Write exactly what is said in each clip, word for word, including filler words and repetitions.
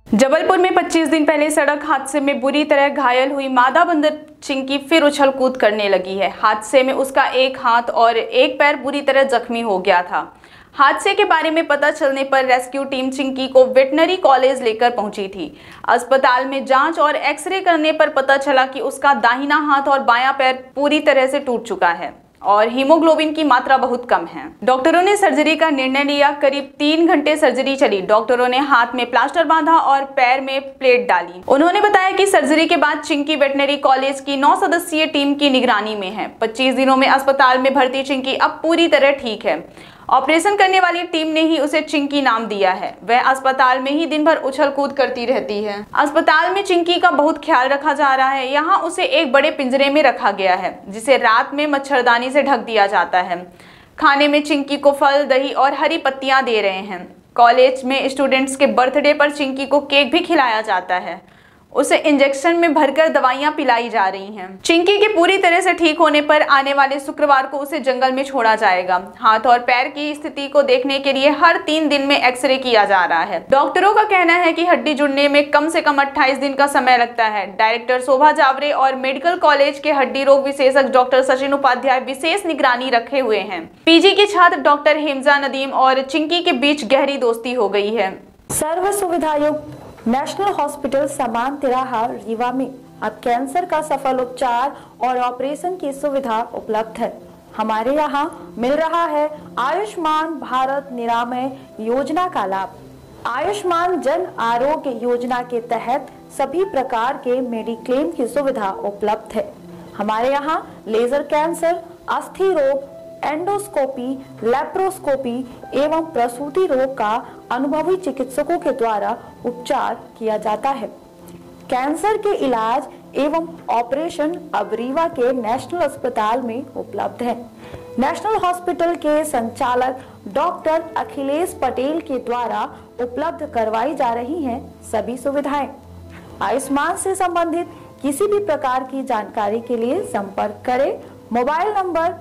जबलपुर में पच्चीस दिन पहले सड़क हादसे में बुरी तरह घायल हुई मादा बंदर चिंकी फिर उछल कूद करने लगी है। हादसे में उसका एक हाथ और एक पैर बुरी तरह जख्मी हो गया था। हादसे के बारे में पता चलने पर रेस्क्यू टीम चिंकी को वेटनरी कॉलेज लेकर पहुंची थी। अस्पताल में जांच और एक्सरे करने पर पता चला कि उसका दाहिना हाथ और बायां पैर पूरी तरह से टूट चुका है और हीमोग्लोबिन की मात्रा बहुत कम है। डॉक्टरों ने सर्जरी का निर्णय लिया। करीब तीन घंटे सर्जरी चली। डॉक्टरों ने हाथ में प्लास्टर बांधा और पैर में प्लेट डाली। उन्होंने बताया कि सर्जरी के बाद चिंकी वेटनरी कॉलेज की नौ सदस्यीय टीम की निगरानी में है। पच्चीस दिनों में अस्पताल में भर्ती चिंकी अब पूरी तरह ठीक है। ऑपरेशन करने वाली टीम ने ही उसे चिंकी नाम दिया है। वह अस्पताल में ही दिन भर उछल कूद करती रहती है। अस्पताल में चिंकी का बहुत ख्याल रखा जा रहा है। यहाँ उसे एक बड़े पिंजरे में रखा गया है, जिसे रात में मच्छरदानी से ढक दिया जाता है। खाने में चिंकी को फल, दही और हरी पत्तियां दे रहे हैं। कॉलेज में स्टूडेंट्स के बर्थडे पर चिंकी को केक भी खिलाया जाता है। उसे इंजेक्शन में भरकर दवाइयां पिलाई जा रही हैं। चिंकी के पूरी तरह से ठीक होने पर आने वाले शुक्रवार को उसे जंगल में छोड़ा जाएगा। हाथ और पैर की स्थिति को देखने के लिए हर तीन दिन में एक्सरे किया जा रहा है। डॉक्टरों का कहना है कि हड्डी जुड़ने में कम से कम अट्ठाईस दिन का समय लगता है। डायरेक्टर शोभा जावरे और मेडिकल कॉलेज के हड्डी रोग विशेषज्ञ डॉक्टर सचिन उपाध्याय विशेष निगरानी रखे हुए हैं। पीजी की छात्र डॉक्टर हिमजा नदीम और चिंकी के बीच गहरी दोस्ती हो गई है। सर्व सुविधायुक्त नेशनल हॉस्पिटल समान तिराहा रीवा में अब कैंसर का सफल उपचार और ऑपरेशन की सुविधा उपलब्ध है। हमारे यहाँ मिल रहा है आयुष्मान भारत निरामय योजना का लाभ। आयुष्मान जन आरोग्य योजना के तहत सभी प्रकार के मेडिक्लेम की सुविधा उपलब्ध है। हमारे यहाँ लेजर कैंसर, अस्थि रोग, एंडोस्कोपी, लेप्रोस्कोपी एवं प्रसूति रोग का अनुभवी चिकित्सकों के द्वारा उपचार किया जाता है। कैंसर के इलाज एवं ऑपरेशन अब रीवा के नेशनल अस्पताल में उपलब्ध है। नेशनल हॉस्पिटल के संचालक डॉक्टर अखिलेश पटेल के द्वारा उपलब्ध करवाई जा रही हैं सभी सुविधाएं। आयुष्मान से संबंधित किसी भी प्रकार की जानकारी के लिए संपर्क करें मोबाइल नंबर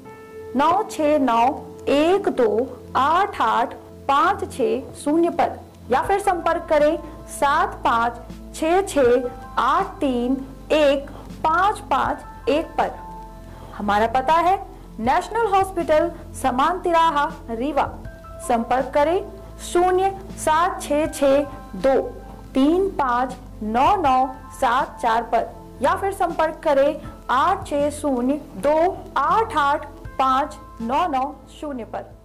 नौ छः नौ एक दो आठ आठ पाँच छः शून्य पर या फिर संपर्क करें सात पाँच छः छः आठ तीन एक पाँच पाँच एक पर। हमारा पता है नेशनल हॉस्पिटल समान तिराहा रीवा। संपर्क करें शून्य सात छः छः दो तीन पाँच नौ नौ सात चार पर या फिर संपर्क करें आठ छः शून्य दो आठ आठ पाँच नौ नौ शून्य पर।